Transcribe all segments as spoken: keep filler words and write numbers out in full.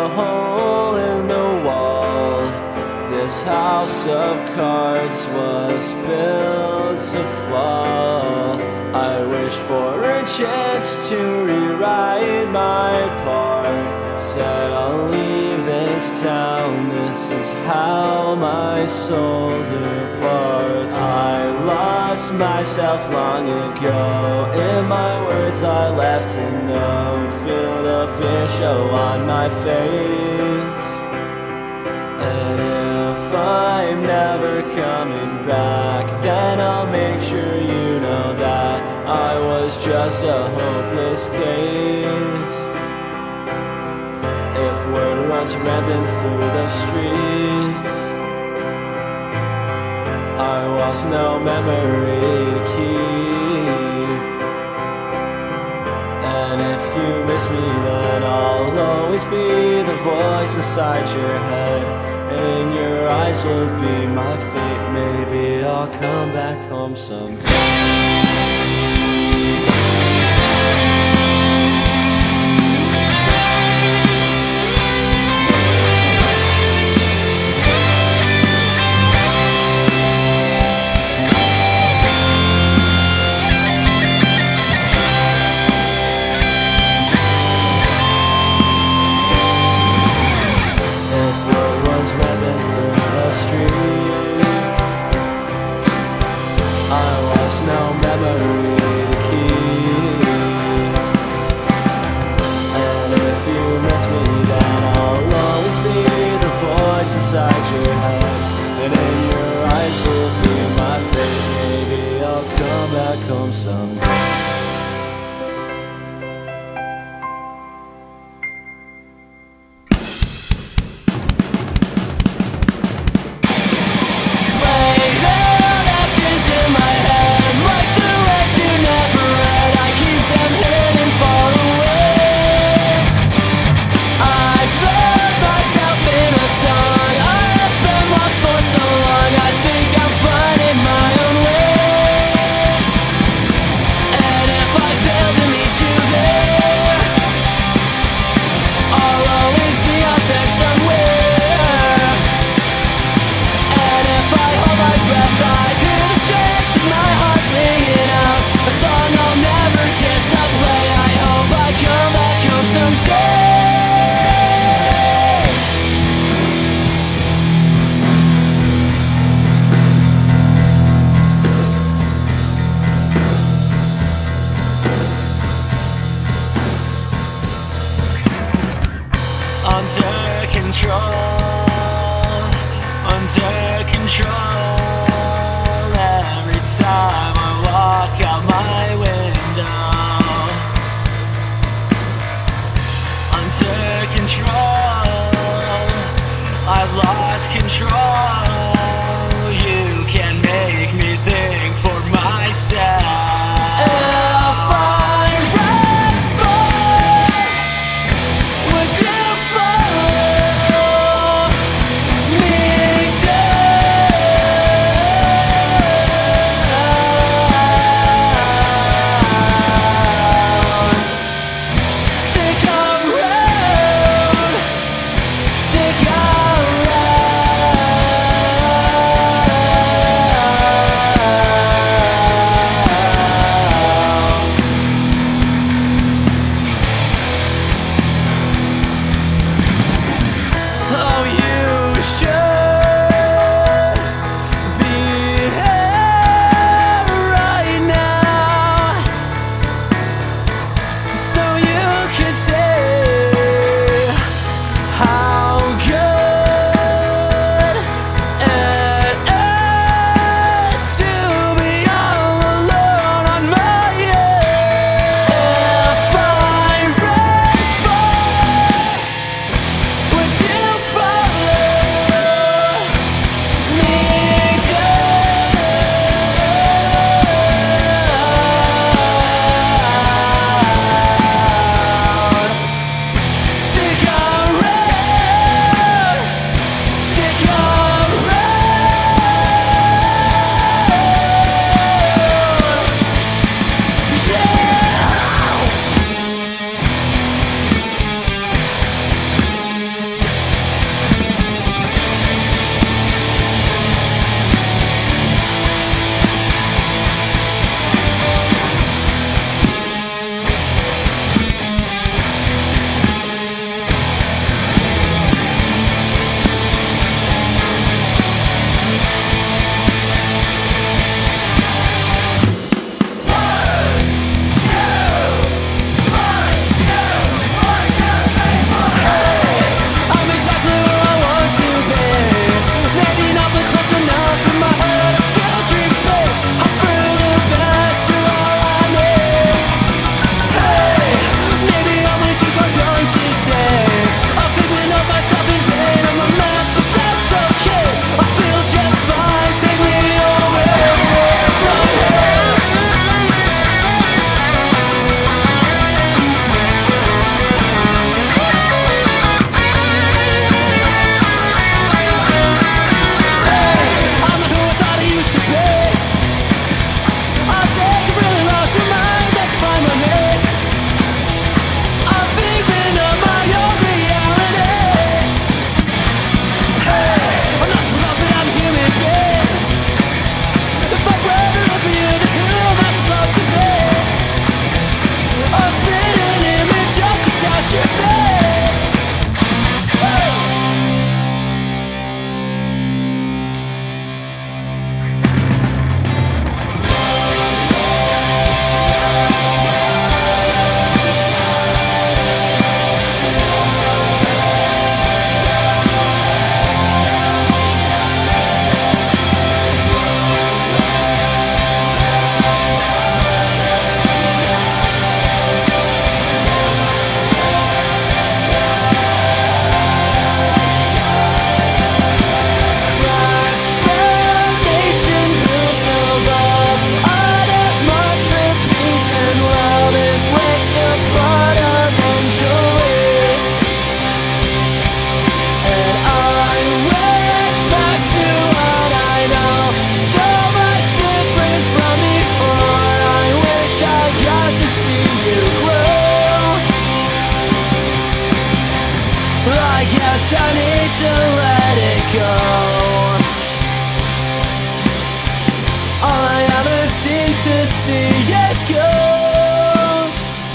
hole in the wall. This house of cards was built to fall. I wish for a chance to rewrite my part. Said I'll leave this town, this is how my soul departs. I lost myself long ago, in my words I left a note. Feel the fear show on my face. And if I'm never coming back, then I'll make sure you know that I was just a hopeless case. If word runs rampant through the streets, I was no memory to keep. And if you miss me, then I'll always be the voice inside your head, and in your eyes will be my fate. Maybe I'll come back home someday. No memory to keep. And if you miss me, then I'll always be the voice inside your head, and in your eyes will be my fate. Maybe I'll come back home someday. to let it go. All I ever seem to see is ghosts.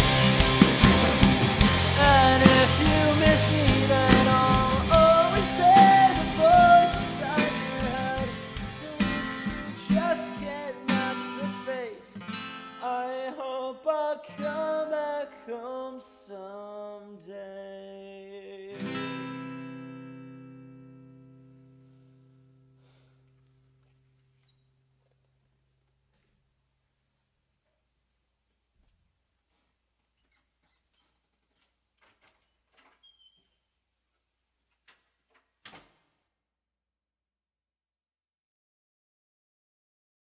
And if you miss me, then I'll always bear the voice inside your head, to which you just can't match the face. I hope I'll come back home soon.